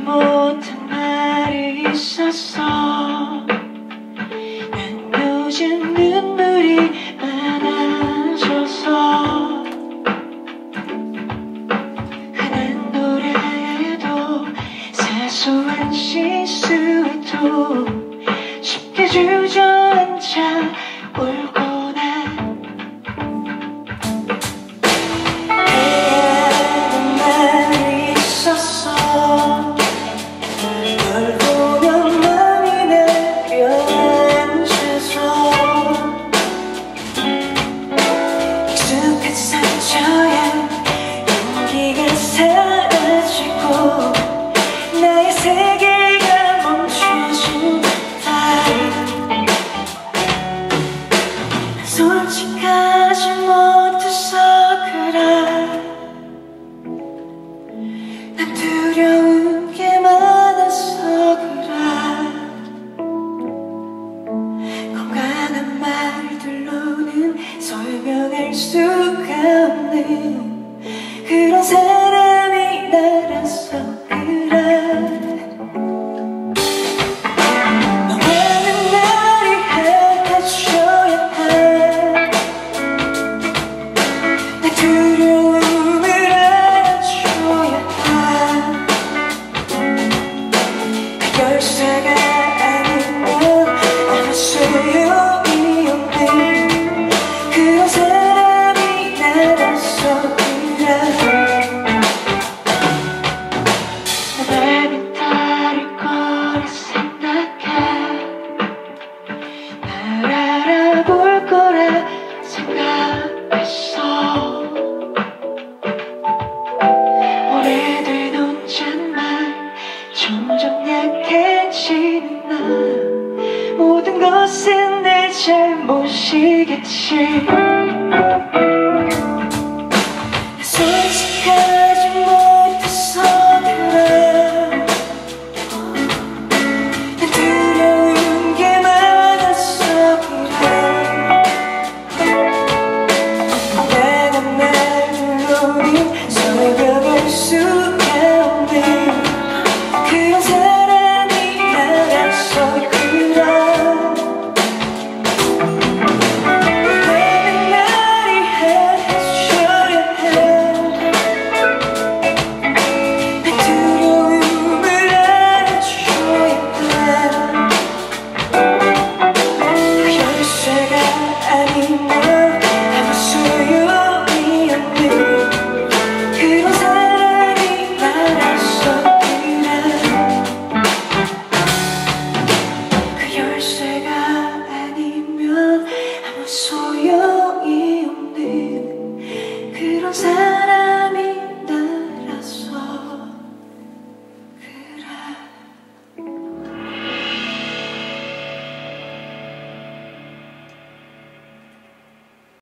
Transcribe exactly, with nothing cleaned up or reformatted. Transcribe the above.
못한 말이 있었어. 난 요즘 눈물이 많아져서 흔한 노래에도 사소한 실수에도 쉽게 주저앉아 울고 난 해야 하는 말이 있었어. 널 보면 맘이 내려앉아서 익숙한 상처야 용기가 사라지고 나의 세계가 멈춰진다. 솔직하지 못해서 그래. 난 두려운 게 많아서 그래. 건강한 말들로는 설명할 수가 없는 그런 사람이 나라서 그래. 너와는 나를 알아줘야 해. 내 두려움을 알아줘야 해. 그 열쇠가 아니면 아무 소용이 없는 그런 사람이 나라서 그래. 날 따를 거라 생각해. 날 알아볼 거라 생각했어. 오래된 혼잣말 점점 약해지는 나. 모든 것은 내 잘못이겠지.